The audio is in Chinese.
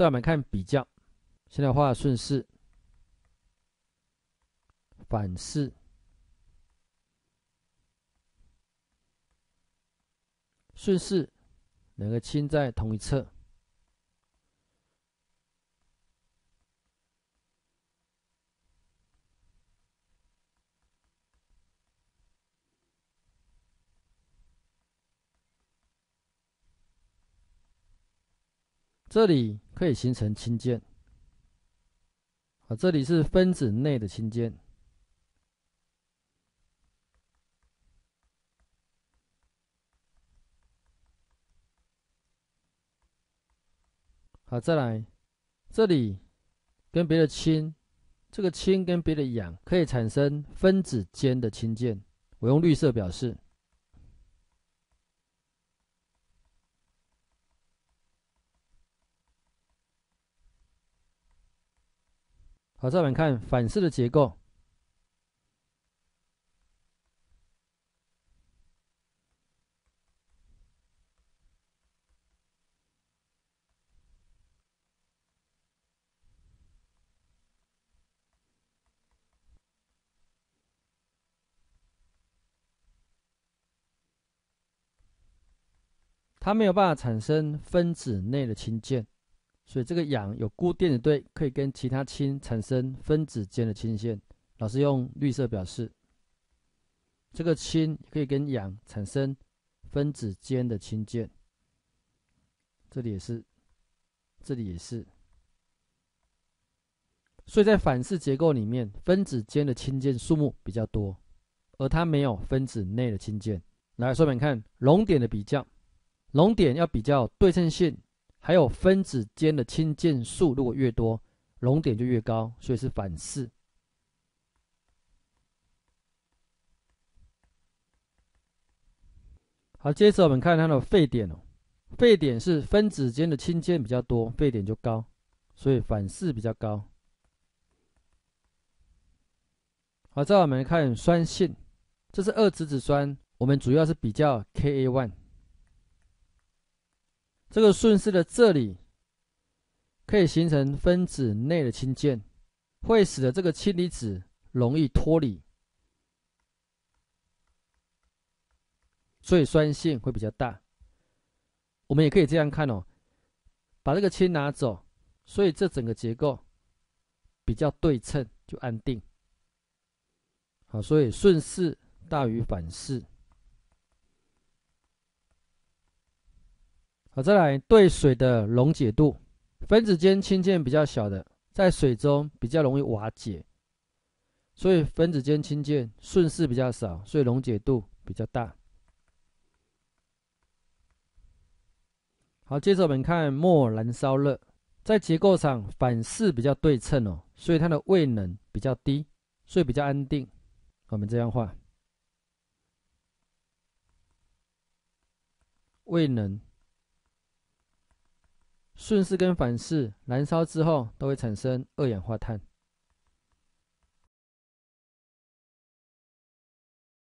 再我们看比较，现在画顺势、反式、顺势，两个氢在同一侧。这里可以形成氢键，这里是分子内的氢键。好，再来，这里跟别的氢，这个氢跟别的氧可以产生分子间的氢键，我用绿色表示。好，再我们看反式的结构。它没有办法产生分子内的氢键，所以这个氧有固电子对，可以跟其他氢产生分子间的氢键。老师用绿色表示，这个氢可以跟氧产生分子间的氢键。这里也是，这里也是。所以在反式结构里面，分子间的氢键数目比较多，而它没有分子内的氢键。来，说明看熔点的比较。熔点要比较对称性，还有分子间的氢键数，如果越多，熔点就越高，所以是反式。好，接着我们看它的沸点哦，沸点是分子间的氢键比较多，沸点就高，所以反式比较高。好，再我们看酸性，这是2质子酸，我们主要是比较 Ka1。这个顺势的这里可以形成分子内的氢键，会使得这个氢离子容易脱离，所以酸性会比较大。我们也可以这样看哦，把这个氢拿走，所以这整个结构比较对称，就安定。好，所以顺势大于反式。好，再来对水的溶解度，分子间氢键比较小的，在水中比较容易瓦解，所以分子间氢键顺势比较少，所以溶解度比较大。好，接着我们看末燃烧热，在结构上反式比较对称哦，所以它的位能比较低，所以比较安定。我们这样画，位能。顺势跟反式燃烧之后都会产生二氧化碳。